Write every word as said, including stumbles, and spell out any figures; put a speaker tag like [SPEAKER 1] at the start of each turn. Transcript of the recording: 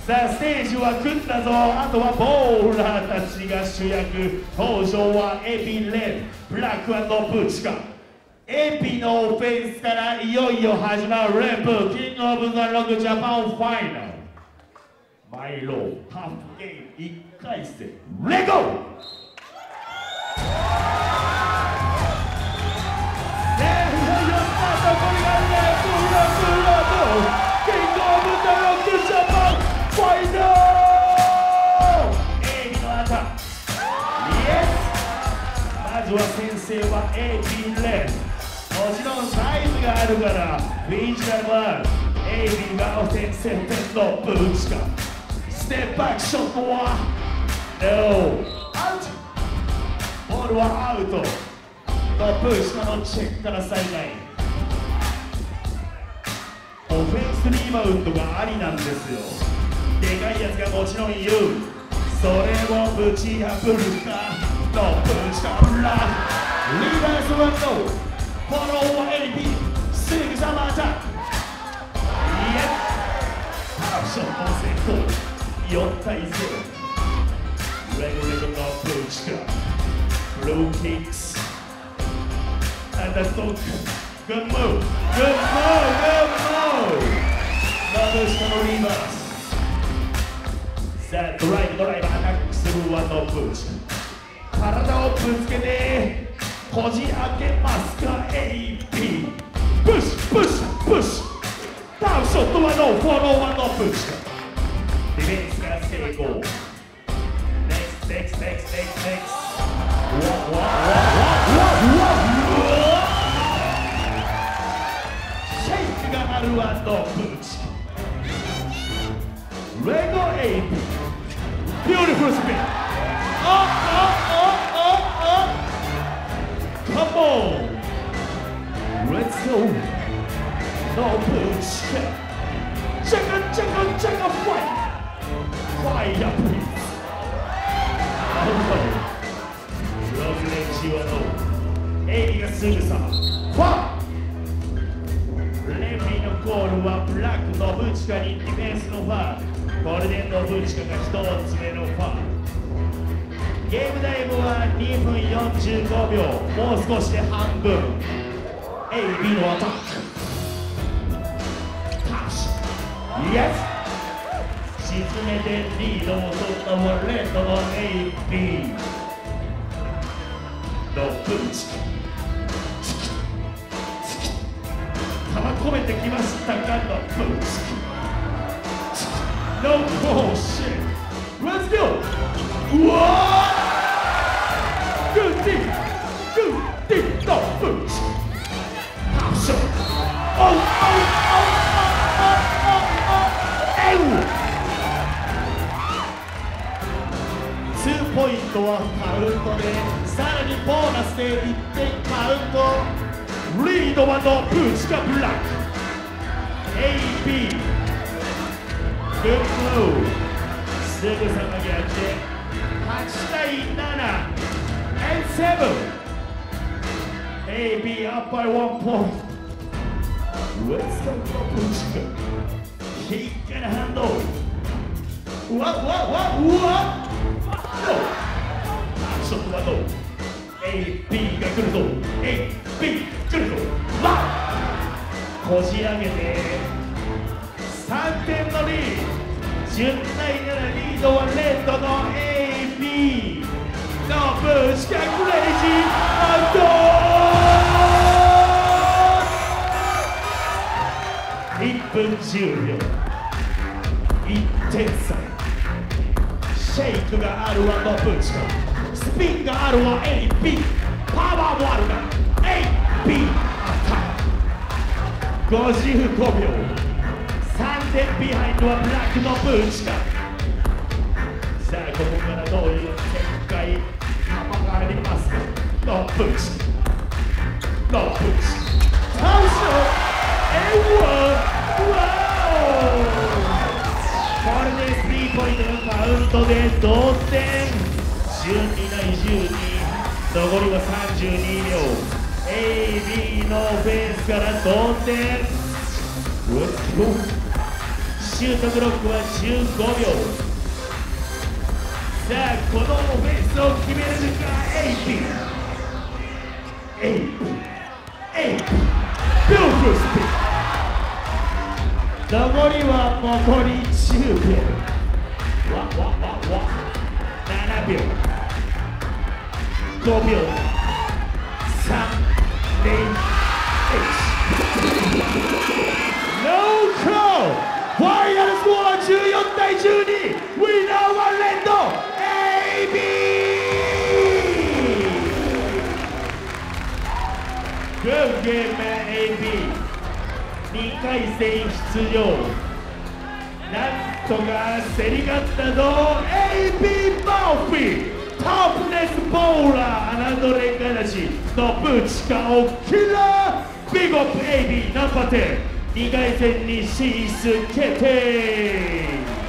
[SPEAKER 1] さあステージは組んだぞ。あとはボーラーたちが主役。登場はエピレンブラック&ブチカ。エピのオフェンスからいよいよ始まるレンプキングオブザロックジャパンファイナル。マイローハーフゲームいっかい戦レゴー。まずは先生は エーピー レン。もちろんサイズがあるからフィジカルもある。 エーピー がオフェンステストブーチカ。ステップバックショットは ノー アウト。ボールはアウトとブーチカのチェックからサイドライン。オフェンスリバウンドがありなんですよ。でかいやつがもちろんいる。それをぶち破るかのブチカブラリバースワンドフォローは エーピー すぐさまたいやアクションの成功よんたいゼロ。レゴレゴのブチカブルーキックスアンダードッググッモーグッモーグッモーのブチカのリバース。さあドライブドライブアタックするワンのブチカ。体をぶつけてこじ開けますか エーピー。 プッシュプッシュプッシュダウンショットはノーフォローはノープッシュ。ディフェンスが成功。ネクストネクストネクストネクストネクストわわわわわわシェイクがあるはノープッシュ。レゴ エーピー ビューティフルスピン。ああCome on! Let's go! No push! Check a check a check a fight! Fire please! Oh no! ログレンジはのエイリがすぐさまファン。レフィのゴールはブラックのブチカにディフェンスのファー。ゴールデンのブチカが一つ目のファー。ゲームタイムはにふんよんじゅうごびょう。もう少しで半分。 エービー のアタックタッシュイエス。沈めてリードを取ったのはレッドの エービー のブーチ玉込めてきましたがのブーチノーコーシェ Let's go! うわーGood thing! Good thing! No boots! Awesome! Oh! Oh! Oh! Oh! Oh! Oh! ツーポイントはカウントで、さらにボーナスでいってんカウント。リードはのブーチカブラック エーピー Good move すぐさま逆転はちたいななAnd seven. A B up by one point. Let's go for Pushka. He can handle. What? What? What? What? No. ショットはどう A B が来るぞ A B 来るぞラこじ上げてさんてんのリードじゅうたいななリードはレッドの エービーNo push, get crazy, and go! いっぷんじゅうびょういってんさシェイクがあるはノープッチカスピンがあるは エービー パワーもあるが エービー アタックごじゅうごびょうさんてんビハインドはブラックのプッチカさあここからどういう展開幅がありますか No push No push 倒すよエワこれでスリーポイントのカウントで同点じゅうにたいじゅうに残りはさんじゅうにびょう エービー のフェンスから同点 Let's go シュートブロックはじゅうごびょう。さあこのオフェンスを決めるか。エイピーエイピーエイピービューフルスピン。残りは残りじゅうびょう。わわわわななびょうごびょうさん、に、いち ノーコール。ワイヤルスコアじゅうよんたいじゅうに。ウィナーはレッド エービー。 Good game man エービー。 にかい戦出場。なんとか競り勝ったぞ エービー マーフィー。トップネスボーラー侮れんがなしのブチカオキラー。ビッグアップ エービー ナンバーテン。にかい戦に進出決定。